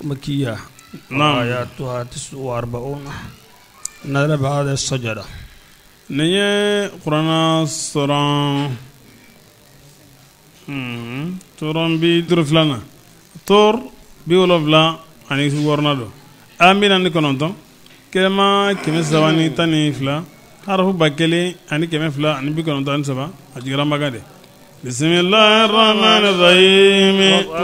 مكية نعم آياتها 49 نزل بعد السجدة نية قرآن سورة تورن بي ترفلانا تور بيولو فلا أني سورنا دو أمين أني كنونتون كما كم سواني تاني فلا عرفوا بكلي أني كم فلا أني بكنونتون سبا أجرام بعدي بسم الله الرحمن الرحيم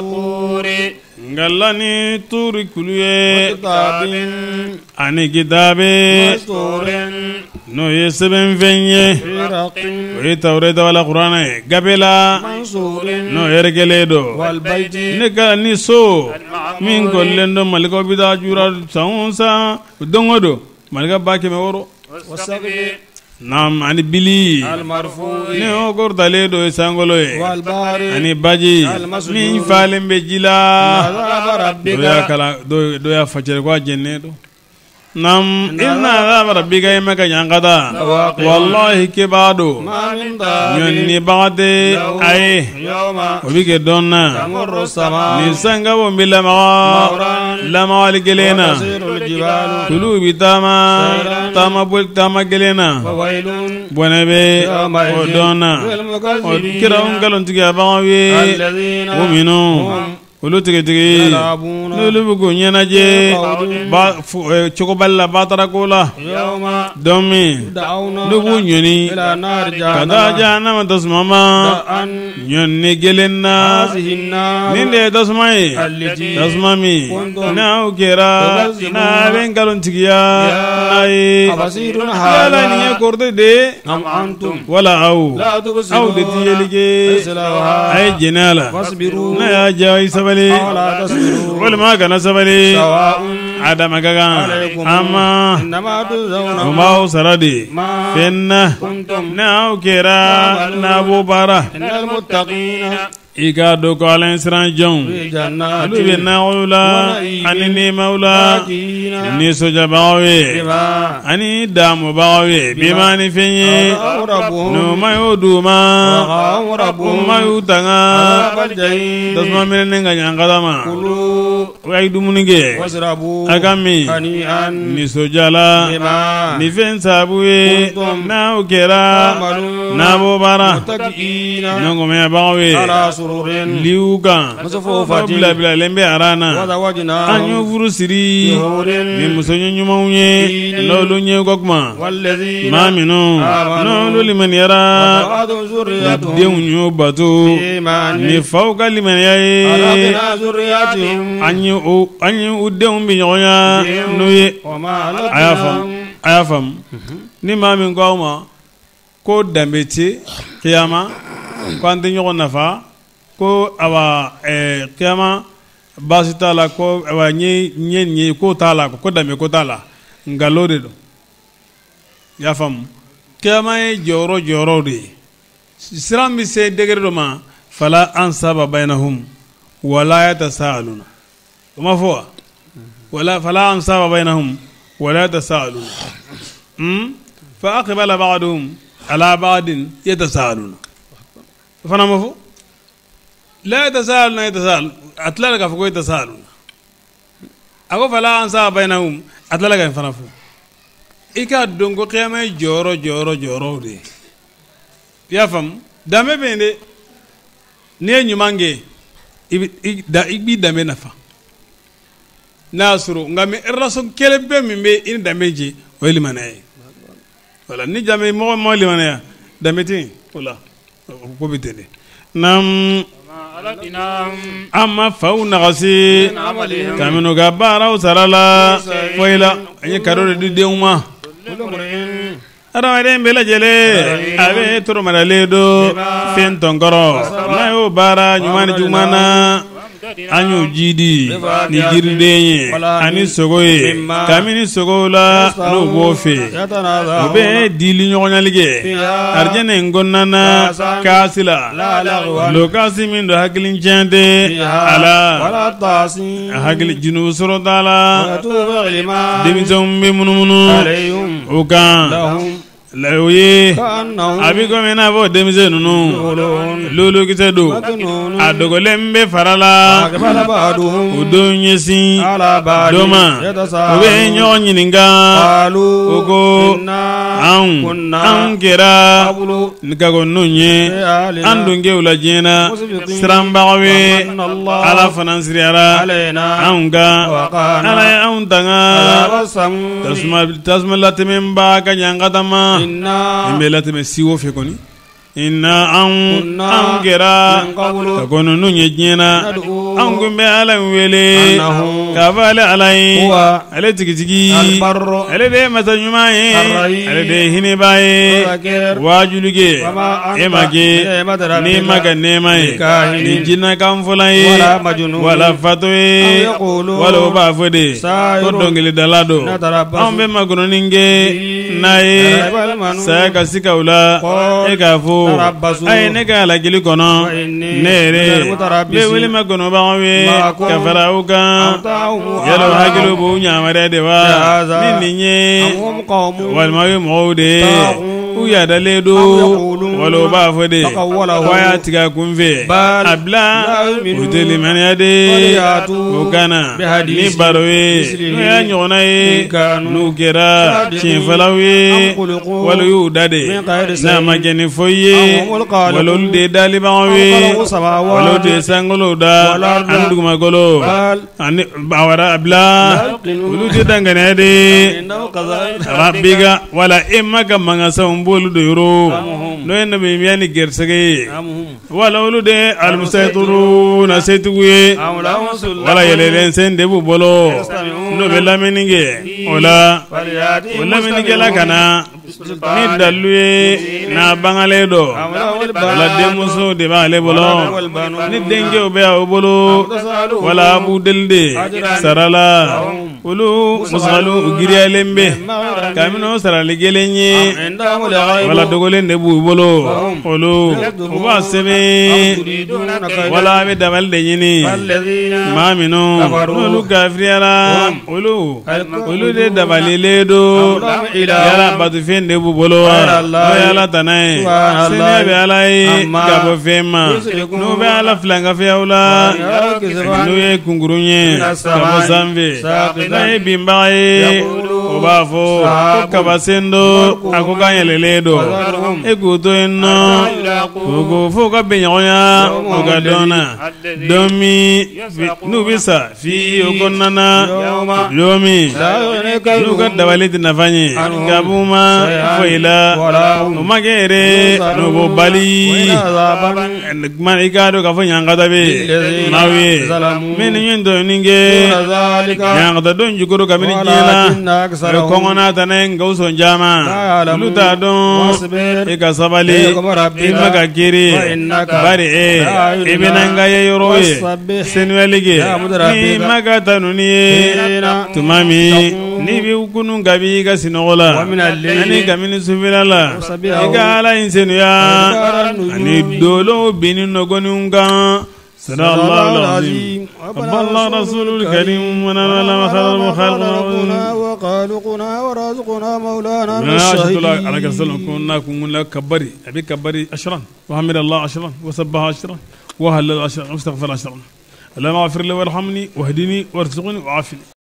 غلاني تور كلوي أني كتابي نو يسبن فيني ويتوريد ولا قرآن قبلا نو يرجليدو نكا نسو من كل لندو ملكو بدا جورا سونسا دونغدو ملكا باكي مورو نعم أني بلي المرفوع نيو غورداليدو يسانغولو أني باجي من فالم بجلا دويا كلا دويا فجر كوا جنيدو نعم إن عذاب ربك يمك ينقضى والله كبادو يني بعد أي وبيك دونا تمر السماء نسنغو بلا ما لما لكلينا كلو تاما بول تاما كلينا بونبي ودونا وكراون كلون تيجا باوي ومنو olu tigi n'olu bɛ k'o ɲɛnajɛ cogo bali la batara ko la don min n'u b'u ɲɔni ka taa jahanama tasuma ma ɲɔni gɛlɛn na nin de ye tasuma ye tasuma min n'aw kɛra n'a bɛ nkalontigiya n'a ye yala nin ye kɔrɔtɛ de wala aw de ti yeli kɛ a ye jɛnɛ a la n'a y'a ja i sabali ولما كان سبلي عدم كان أما وما سردي فإن ناو كرا نابو بارا إيكادو كالين سرانجون لبنا ولا أني مولا نيسو جباوي أني دام باوي بما نفني نوما يودوما وما يوتانا تسمع من نعاني أنقذما ويدو منيجي أكمي نيسو جالا نفن سابوي ناو كرا نابو بارا نعوم يباوي liuka bila bila lembe arana anyo furu siri ni musonyo nyumaw ye lolu nye kokma maminu no lolu liman yara deunyo batu ni fawka liman yaye anyo udeum bi nyonya nuye ayafam ni mamin gawma ko dambeti kiyama ko andi nyogo nafa ko awa kiyama basi tala ko awa nye ko tala ko dame ko tala ngalode do ya fam kiyama e joro de siram bi se degere do ma fala ansaba bainahum wala yatasaaluna ma fo wala fala ansaba bainahum wala yatasaaluna fa aqbala ba'dhum ala ba'din yatasaaluna fana ma fo لا يتساءل أتلاقى فوق يتساءلون أقول فلا أنسى بينهم أتلاقى فنفو إيكا دونغو قيامة جورو دي يفهم دامي بيندي نيه نيمانجي إبي دامي نفا ناسرو ngami errason kelebe mimbe in dameji wali manaye wala ni jame mo limanaya dameti wala ko bitene nam أما فونا غسي كامنو غبارة وسرالا ويلا أي كارو ديوما أراين بلا جلي أبي ترو مراليدو فين تونكرو ما يو بارا جمان جمانا أنيو جيدي نيجيري ديني أني سوغوي كاميني سوغولا نو بوفي وبي ديلي نيوغنا لغي أرجاني نغنانا كاسلا لو كاسي من دو حقلين جاندي على حقل جنو سرو دالا دمي زومبي منو وكان laoye abi ko mena bo demze nunu lulu kitado adogolembe farala udonyesi doma obe nyonyi ninga ogo an kera nikago nunye andunge ulajena srambawe ala finansiriara anga ala aundanga tasma latemba kanyangata imbelate siwo fekoni inna an kera takono nunye jena an gumbe ala wele kavale alai ale tigitigi ale de matanyumaye ale de hinibaye wajuluge emage ni maga nemaye ni jinna kamfulaye wala fatoye wala bafode ko dongili dalado ambe magono ninge naye saka sikaula ekafu ay ne ga la gili kono nere be wili magono ba we kafara uga yalo hagilu bu nyamare de wa ninye wal mawi mawde uya daledo walo ba fode waya tiga kunve abla uteli maniade ukana ni barwe ya nyona e nukera chifalawe walo yudade na mageni foye walo de dali bawe walo de sangolo da andu magolo ani bawara abla ulu de dangane de rabbiga wala imma manga bolu do yoro no en be miyani gersege wala ulu de al musaytiruna setuwe wala yelelen sen de bu bolo no be lameninge wala menige la kana ni dalwe na bangale do wala demuso de ba le bolo ni denge obe o bolo wala abu delde sarala ulu musalu giriya lembe kamino sarale gelenye wala dogolende bu bolo ulu uba sebe wala be dabal de nyini mamino ulu gafriara ulu de dabalile do yala batu fende bu bolo yala tanai sene be alai gabo fema no be ala flanga fiaula no ye kungurunye gabo samve na bimbaye obafo kabasendo akuganyeleledo ekuto enno ogo foka benyonya ogadona domi nubisa fi ogonana yomi nuga dawaliti nafanye gabuma foila umagere nugo bali man ikado ka fanyanga be nawe meni nyendo ninge nyanga don jukuru kamini jina kongona tanen gauso njama luta don eka sabali imaga kiri bari ibinanga yoroye senwelige ni maga tanuni tumami ni bi ukunu ngabi ga sinogola ani kamini subilala igala insenu ya ni dolo binin nogonunga صدق الله العظيم الله رسول الكريم ونال خير المخلوقين وخالقنا ورازقنا مولانا من الشهيد على كسل كنا كبري ابي كبري اشرا وحمد الله اشرا وسبح اشرا وهلل اشرا واستغفر اشرا اللهم اغفر لي وارحمني واهدني وارزقني وعافني